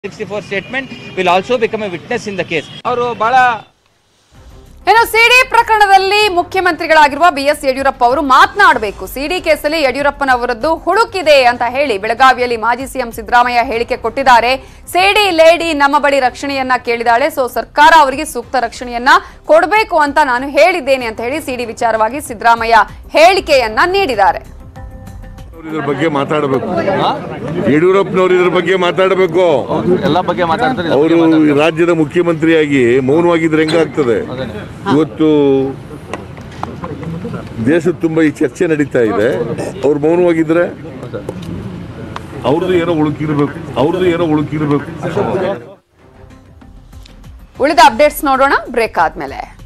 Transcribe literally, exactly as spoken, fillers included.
sixty-four statement will also become a witness in the case. ಅವರು ಬಹಳ ಏನು ಸಿಡಿ ಪ್ರಕರಣದಲ್ಲಿ ಮುಖ್ಯಮಂತ್ರಿಗಳಾಗಿರುವ ಬಿಎಸ್ ಯಡಿಯೂರಪ್ಪ ಅವರು ಮಾತನಾಡಬೇಕು. ಸಿಡಿ ಕೇಸಲ್ಲಿ ಯಡಿಯೂರಪ್ಪನವರದ್ದು ಹುಡುಕಿದೆ ಅಂತ ಹೇಳಿ ಬೆಳಗಾವಿಯಲ್ಲಿ ಮಾಜಿ ಸಿಎಂ ಸಿದ್ದರಾಮಯ್ಯ ಹೇಳಿಕೆ ಕೊಟ್ಟಿದ್ದಾರೆ. ಸಿಡಿ ಲೇಡಿ ನಮ್ಮ ಬಳಿ ರಕ್ಷಣೆಯನ್ನ ಕೇಳಿದಾಳೆ, ಸೊ ಸರ್ಕಾರ ಅವರಿಗೆ ಸೂಕ್ತ ರಕ್ಷಣೆಯನ್ನ ಕೊಡಬೇಕು ಅಂತ ನಾನು ಹೇಳಿದ್ದೇನೆ ಅಂತ ಹೇಳಿ ಸಿಡಿ ವಿಚಾರವಾಗಿ ಸಿದ್ದರಾಮಯ್ಯ ಹೇಳಿಕೆಯನ್ನ ನೀಡಿದ್ದಾರೆ. ಇದ್ರ ಬಗ್ಗೆ ಮಾತಾಡಬೇಕು, ಯಡಿಯೂರಪ್ಪನವರು ಇದ್ರ ಬಗ್ಗೆ ಮಾತಾಡಬೇಕು. ಎಲ್ಲ ಬಗ್ಗೆ ಮಾತಾಡ್ತಾರೆ. ಅವರು ರಾಜ್ಯದ ಮುಖ್ಯಮಂತ್ರಿಯಾಗಿ ಮೌನವಾಗಿದ್ರೆ ಹೆಂಗಾಗ್ತದೆ? ಇವತ್ತು ದೇಶದ ತುಂಬಾ ಈ ಚರ್ಚೆ ನಡೀತಾ ಇದೆ, ಅವ್ರು ಮೌನವಾಗಿದ್ರೆ ಅವ್ರದ್ದು ಏನೋ ಉಳುಕಿರ್ಬೇಕು, ಅವ್ರದ್ದು ಏನೋ ಉಳುಕಿರ್ಬೇಕು. ಉಳಿದ ಅಪ್ಡೇಟ್ಸ್ ನೋಡೋಣ ಬ್ರೇಕ್ ಆದ್ಮೇಲೆ.